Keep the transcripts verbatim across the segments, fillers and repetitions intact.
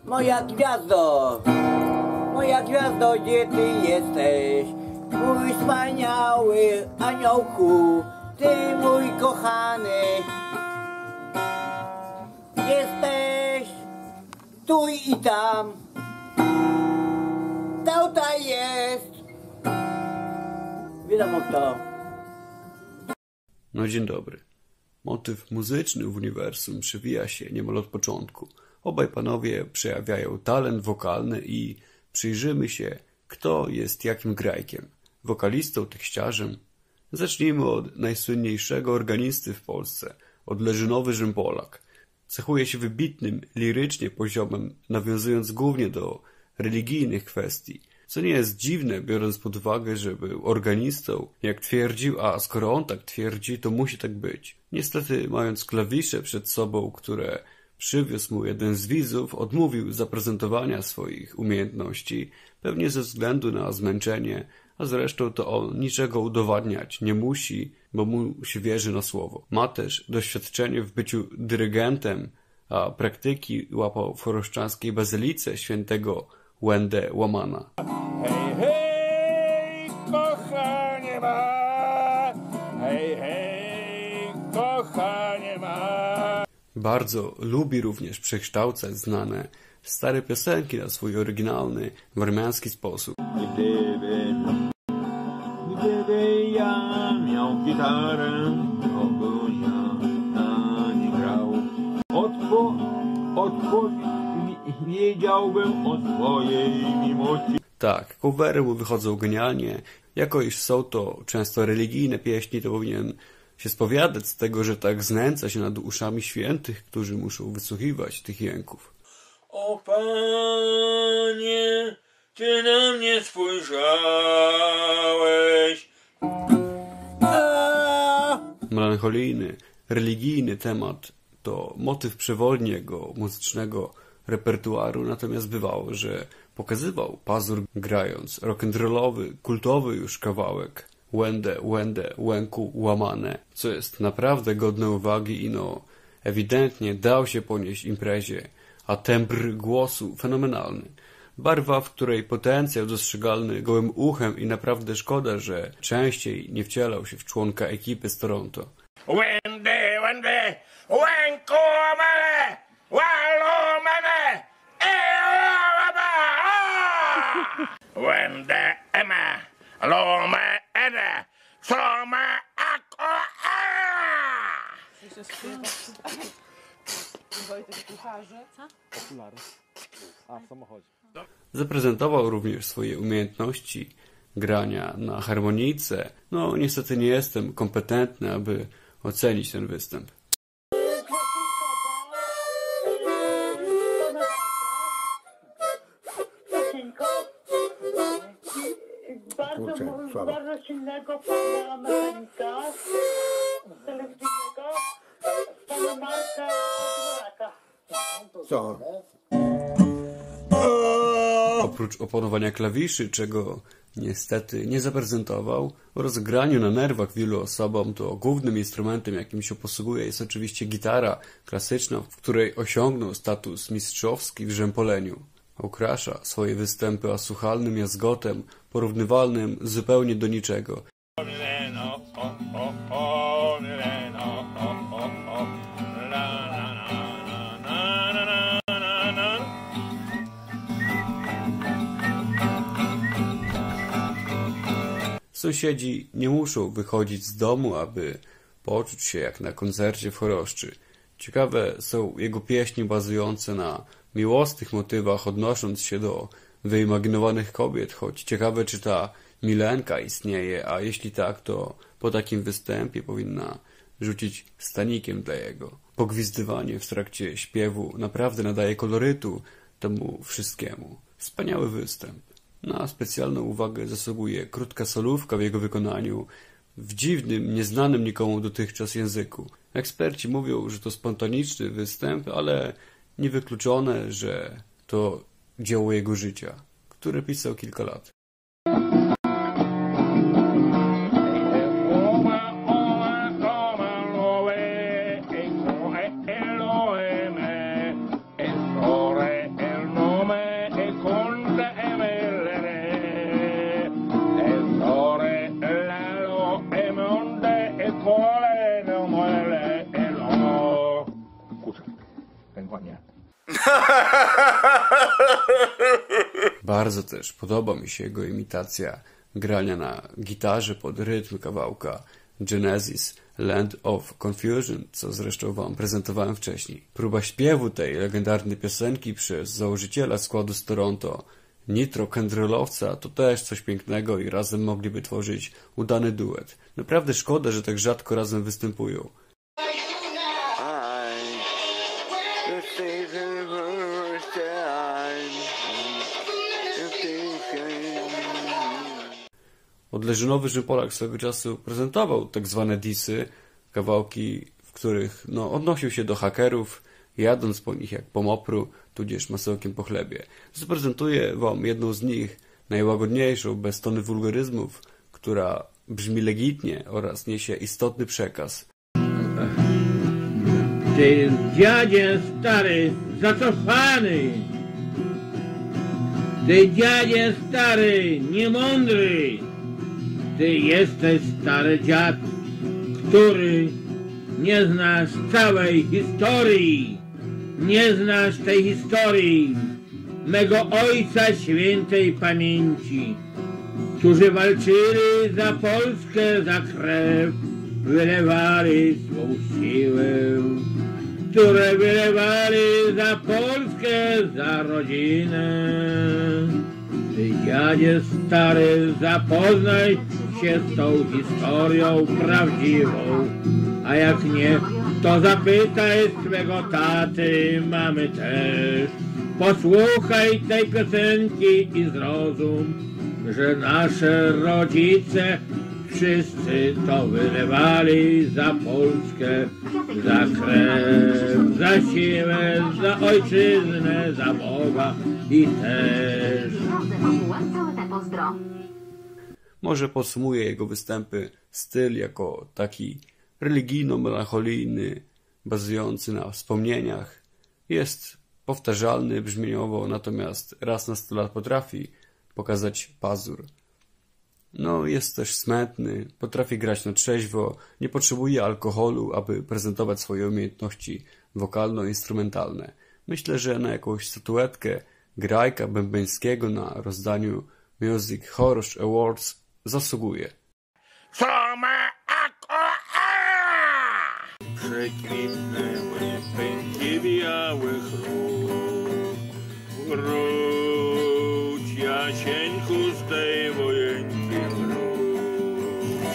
Moja gwiazdo, moja gwiazdo, gdzie ty jesteś? Mój wspaniały aniołku, ty mój kochany. Jesteś tu i tam. Tutaj jest. Wiadomo kto. No dzień dobry. Motyw muzyczny w uniwersum przewija się niemal od początku. Obaj panowie przejawiają talent wokalny i przyjrzymy się, kto jest jakim grajkiem. Wokalistą, tekściarzem. Zacznijmy od najsłynniejszego organisty w Polsce, od Leżynowy Rzępolak. Cechuje się wybitnym, lirycznie poziomem, nawiązując głównie do religijnych kwestii, co nie jest dziwne, biorąc pod uwagę, że był organistą, jak twierdził, a skoro on tak twierdzi, to musi tak być. Niestety, mając klawisze przed sobą, które przywiózł mu jeden z widzów, odmówił zaprezentowania swoich umiejętności, pewnie ze względu na zmęczenie, a zresztą to on niczego udowadniać nie musi, bo mu się wierzy na słowo. Ma też doświadczenie w byciu dyrygentem, a praktyki łapał w choroszczanskiej bazylice świętego Łędę Łamana. Hej, hej, kochanie ma, hej, hej, kochanie ma. Bardzo lubi również przekształcać znane stare piosenki na swój oryginalny, warmiański sposób. Gdyby, gdyby ja miał gitarę, to bym ja na nie grał. Odpo, odpowiedziałbym o swojej miłości. Tak, covery mu wychodzą genialnie. Jako iż są to często religijne pieśni, to powinien się spowiadać z tego, że tak znęca się nad uszami świętych, którzy muszą wysłuchiwać tych jęków. O Panie, Ty na mnie spojrzałeś. Melancholijny, religijny temat to motyw przewodni jego muzycznego repertuaru, natomiast bywało, że pokazywał pazur grając rock'n'rollowy, kultowy już kawałek Łędę, Łędę, Łęku, Łamane, co jest naprawdę godne uwagi i no ewidentnie dał się ponieść imprezie, a tembr głosu fenomenalny. Barwa, w której potencjał dostrzegalny gołym uchem i naprawdę szkoda, że częściej nie wcielał się w członka ekipy z Toronto. Łędę, Łędę, Łęku, Łamane, Łamane, Łędę, Ema, Lome, Ede, Soma, Ako, Okulary. A, w samochodzie. Zaprezentował również swoje umiejętności grania na harmonijce. No niestety nie jestem kompetentny, aby ocenić ten występ. Bardzo, bardzo silnego pana mechanika telewizyjnego, pana Marka Dworaka. Co? Oprócz oponowania klawiszy, czego niestety nie zaprezentował, o rozgraniu na nerwach wielu osobom, to głównym instrumentem, jakim się posługuje, jest oczywiście gitara klasyczna, w której osiągnął status mistrzowski w rzępoleniu. Ukrasza swoje występy asłuchalnym jazgotem, porównywalnym zupełnie do niczego. Sąsiedzi nie muszą wychodzić z domu, aby poczuć się jak na koncercie w Choroszczy. Ciekawe są jego pieśni bazujące na miłosnych motywach, odnosząc się do wyimaginowanych kobiet, choć ciekawe, czy ta Milenka istnieje, a jeśli tak, to po takim występie powinna rzucić stanikiem dla jego. Pogwizdywanie w trakcie śpiewu naprawdę nadaje kolorytu temu wszystkiemu. Wspaniały występ. Na specjalną uwagę zasługuje krótka solówka w jego wykonaniu, w dziwnym, nieznanym nikomu dotychczas języku. Eksperci mówią, że to spontaniczny występ, ale niewykluczone, że to dzieło jego życia, które pisał kilka lat. El Bardzo też podoba mi się jego imitacja grania na gitarze pod rytm kawałka Genesis Land of Confusion, co zresztą wam prezentowałem wcześniej. Próba śpiewu tej legendarnej piosenki przez założyciela składu z Toronto, Nitro Kendrellowca, to też coś pięknego i razem mogliby tworzyć udany duet. Naprawdę szkoda, że tak rzadko razem występują. Odleżynowy Rzym-Polak swego czasu prezentował tak zwane disy, kawałki, w których no, odnosił się do hakerów, jadąc po nich jak po mopru, tudzież masełkiem po chlebie. Zaprezentuję wam jedną z nich, najłagodniejszą, bez tony wulgaryzmów, która brzmi legitnie oraz niesie istotny przekaz. Ty dziadzie stary, zacofany! Ty dziadzie stary, niemądry! Ty jesteś stary dziad, który nie znasz całej historii. Nie znasz tej historii mego ojca świętej pamięci, którzy walczyli za Polskę, za krew, wylewali swą siłę, które wylewali za Polskę, za rodzinę. Ty dziadzie stary, zapoznaj się z tą historią prawdziwą, a jak nie, to zapytaj swego taty, mamy też. Posłuchaj tej piosenki i zrozum, że nasze rodzice wszyscy to wylewali za Polskę, za krew, za siłę, za ojczyznę, za Boga i też. Może podsumuję jego występy styl jako taki religijno-melancholijny, bazujący na wspomnieniach. Jest powtarzalny brzmieniowo, natomiast raz na sto lat potrafi pokazać pazur. No, jest też smętny, potrafi grać na trzeźwo, nie potrzebuje alkoholu, aby prezentować swoje umiejętności wokalno-instrumentalne. Myślę, że na jakąś statuetkę grajka bębeńskiego na rozdaniu Music Horror Awards zasługuje. Przekwitnęły pęki białych róż. Wróć, Jasieńku, z tej wojenki wróć.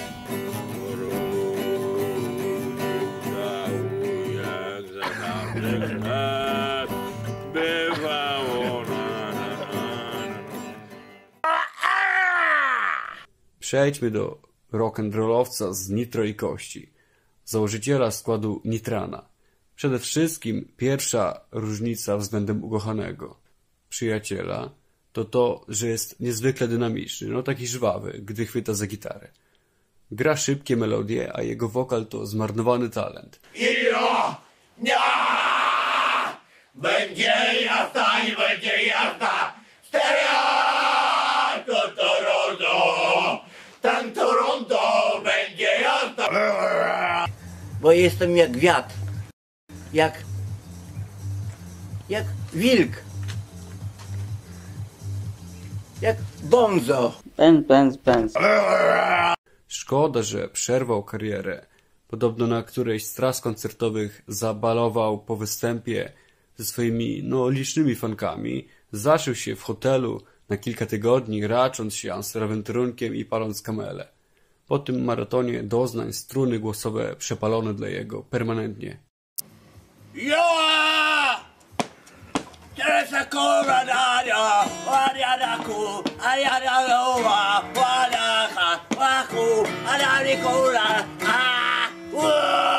Wróć, całuj, jak za tamtych lat bywało na, na, na. Przejdźmy do rock'n'rollowca z Nitro i Kości, założyciela składu Nitrana. Przede wszystkim pierwsza różnica względem ukochanego przyjaciela to to, że jest niezwykle dynamiczny, no taki żwawy, gdy chwyta za gitarę. Gra szybkie melodie, a jego wokal to zmarnowany talent. Iro! Nia! Będzie jazda i będzie jazda! Stereo! To Toronto! Tam Toronto będzie jazda! Bo jestem jak wiatr. Jak... Jak wilk. Jak bonzo. Pędz, pędz, pędz. Szkoda, że przerwał karierę. Podobno na którejś z tras koncertowych zabalował po występie ze swoimi no, licznymi fankami. Zaszył się w hotelu na kilka tygodni, racząc się anserowentrunkiem i paląc kamele. Po tym maratonie doznań struny głosowe przepalone dla jego permanentnie. Joa! Teresa Coronado, Wadiadaku, Ayadaloa, Wadaka, Waku, Adadikula, Ah! Whoa!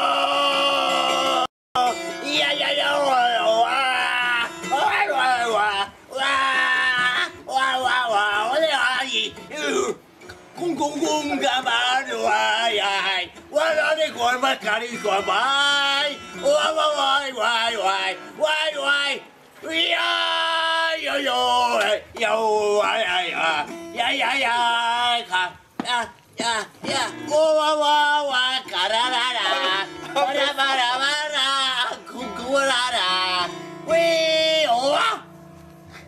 Yeah, yeah, yeah, ah! Wah, wah, wah, wah, wah, wah, wah, wah, Kung kung kung gamano ay ay, wala ni korma kari kormay, why why why why why why, yeah yo yo yo ay ay ah, yeah yeah yeah ka, yeah yeah yeah, wah wah wah wah kararara, bara bara bara, kung kurara, we oh.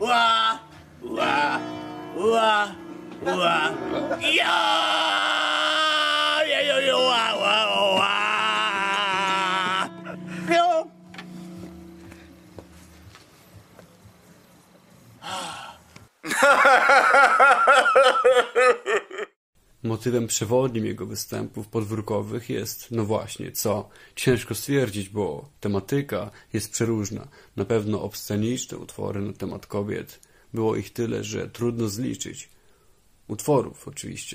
ła, ła, ła, ła, ja, ja, ja, ja, ła, ła, ła. Jo. Motywem przewodnim jego występów podwórkowych jest, no właśnie, co? Ciężko stwierdzić, bo tematyka jest przeróżna. Na pewno obsceniczne utwory na temat kobiet. Było ich tyle, że trudno zliczyć. Utworów oczywiście.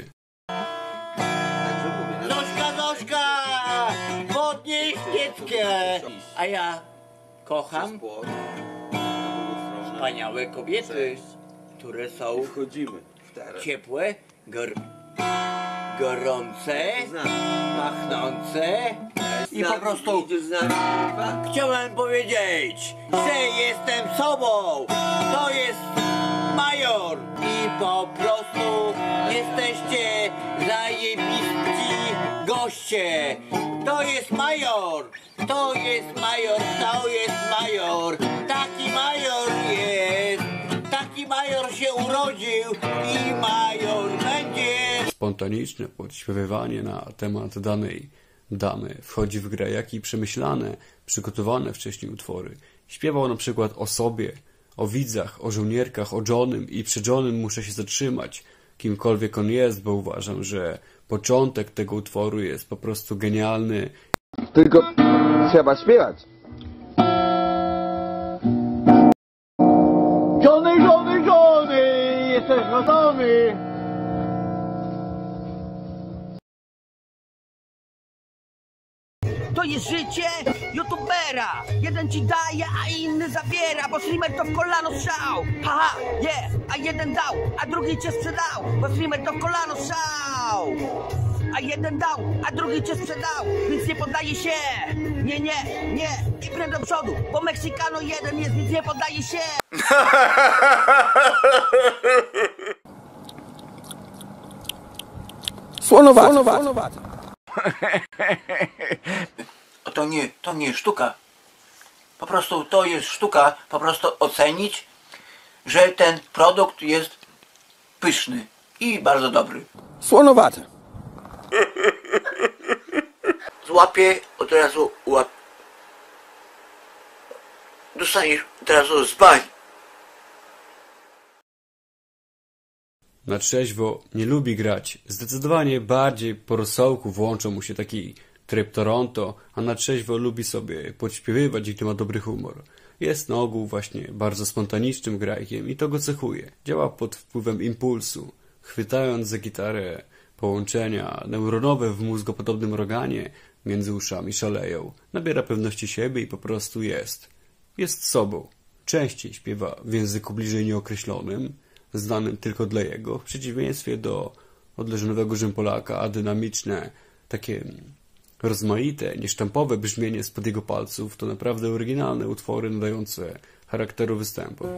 Zośka, Zośka, podnieś kieckę. A ja kocham wspaniałe kobiety, które są ciepłe, gor gorące, machnące i po prostu chciałem powiedzieć, że jestem sobą. To jest Major i po prostu jesteście zajebiści goście. To jest Major, to jest Major, to jest Major. Taki Major jest, taki Major się urodził i Major będzie. Spontaniczne podśpiewywanie na temat danej damy wchodzi w grę, jak i przemyślane, przygotowane wcześniej utwory. Śpiewał na przykład o sobie, o widzach, o żołnierkach, o Johnem i przy Johnem muszę się zatrzymać, kimkolwiek on jest, bo uważam, że początek tego utworu jest po prostu genialny. Tylko trzeba śpiewać. Johnny, Johnny, Johnny, jesteś gotowy? To jest życie youtubera. Jeden ci daje, a inny zabiera, bo streamer to w kolano strzał. Haha, yeah, a jeden dał, a drugi cię sprzedał, bo streamer to w kolano strzał. A jeden dał, a drugi cię sprzedał, więc nie poddaje się. Nie, nie, nie, i prędzej do przodu, bo Meksykano jeden jest, więc nie poddaje się. Słonowate. Słonowate. To nie, to nie sztuka. Po prostu to jest sztuka, po prostu ocenić, że ten produkt jest pyszny i bardzo dobry. Słonowate. Złapię, od razu łap. Dostaniesz od razu z bani. Na trzeźwo nie lubi grać. Zdecydowanie bardziej po rosołku włącza mu się taki tryb Toronto, a na trzeźwo lubi sobie podśpiewywać, gdy ma dobry humor. Jest na ogół właśnie bardzo spontanicznym grajkiem i to go cechuje. Działa pod wpływem impulsu. Chwytając za gitarę, połączenia neuronowe w mózgopodobnym organie między uszami szaleją. Nabiera pewności siebie i po prostu jest. Jest sobą. Częściej śpiewa w języku bliżej nieokreślonym, znanym tylko dla jego, w przeciwieństwie do odleżonowego Rzym-Polaka, a dynamiczne, takie rozmaite, niesztampowe brzmienie spod jego palców to naprawdę oryginalne utwory nadające charakteru występu.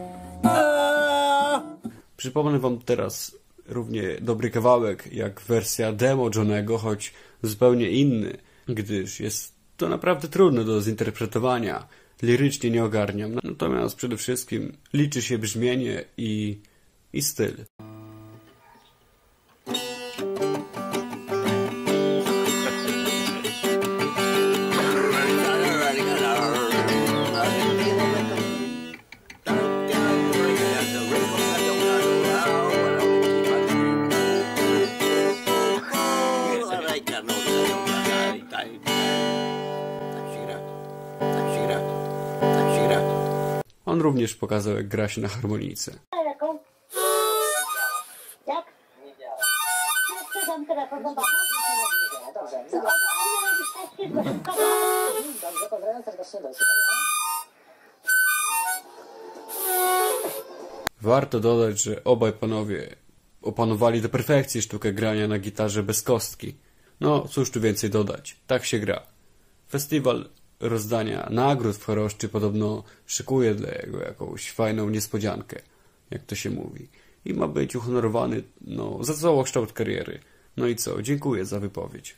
Przypomnę wam teraz równie dobry kawałek jak wersja demo Johnego, choć zupełnie inny, gdyż jest to naprawdę trudne do zinterpretowania. Lirycznie nie ogarniam, natomiast przede wszystkim liczy się brzmienie i, i styl. On również pokazał, jak gra się na harmonijce. Jaką? Jak? Nie działa. Ja sprzedam telefon do pana. Dobrze. Dobrze, pozdrawiam serdecznie do Warto dodać, że obaj panowie opanowali do perfekcji sztukę grania na gitarze bez kostki. No, cóż tu więcej dodać. Tak się gra. Festiwal rozdania nagród w Choroszczy podobno szykuje dla jego jakąś fajną niespodziankę, jak to się mówi. I ma być uhonorowany, no, za całokształt kariery. No i co? Dziękuję za wypowiedź.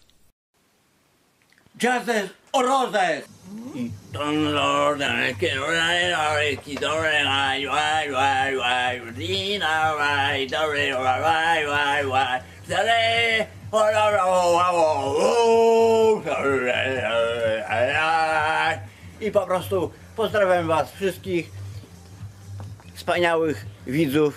Jazz Orozes! Don Lord, I can ride, I can ride, I na waj, dobry, waj, waj, waj, wtedy, i po prostu pozdrawiam was wszystkich wspaniałych widzów.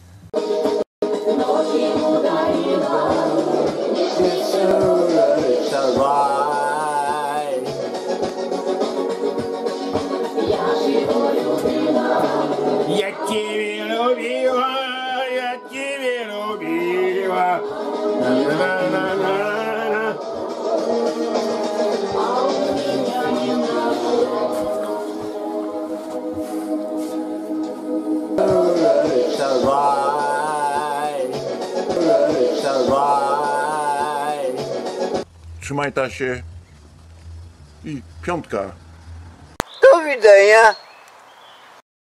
Ja ciebie lubiła, ja ciebie lubiła. Na, na, na, na, na. Trzymaj tasie i piątka. Do widzenia.